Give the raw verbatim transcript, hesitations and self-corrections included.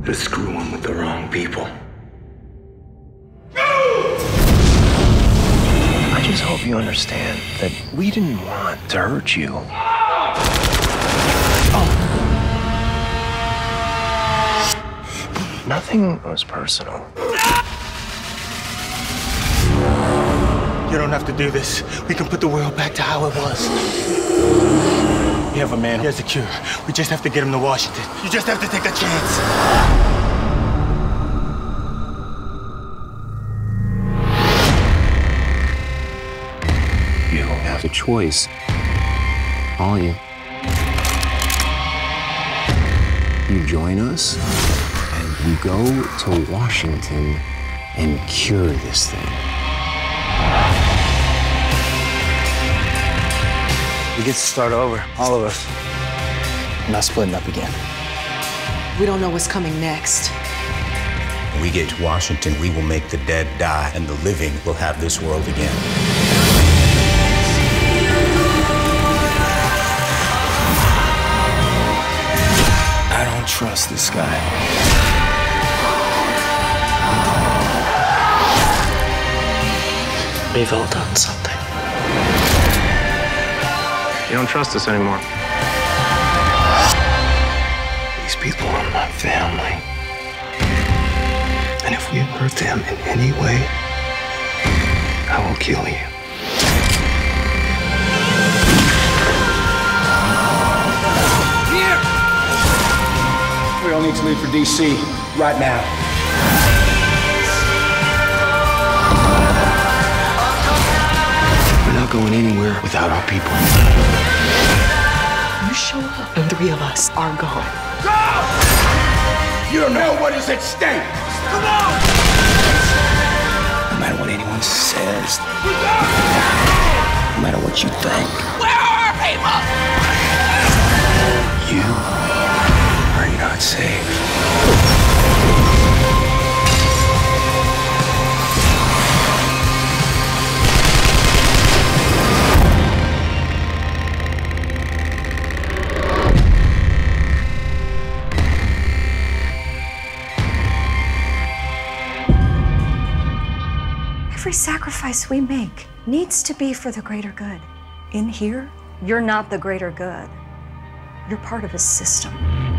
to screwing with the wrong people. I just hope you understand that we didn't want to hurt you. Oh. Nothing was personal. You don't have to do this. We can put the world back to how it was. We have a man. He has a cure. We just have to get him to Washington. You just have to take a chance. You have a choice. All you. You join us, and we go to Washington and cure this thing. We get to start over, all of us. I'm not splitting up again. We don't know what's coming next. When we get to Washington, we will make the dead die, and the living will have this world again. I don't trust this guy. We've all done something. You don't trust us anymore. These people are my family. And if we hurt them in any way, I will kill you. Here! We all need to leave for D C right now. We're not going anywhere without our people. You show up, and three of us are gone. Go! You don't know what is at stake. Come on! No matter what anyone says, Go! no matter what you think, Where are our people? you are not safe. Every sacrifice we make needs to be for the greater good. In here, you're not the greater good. You're part of a system.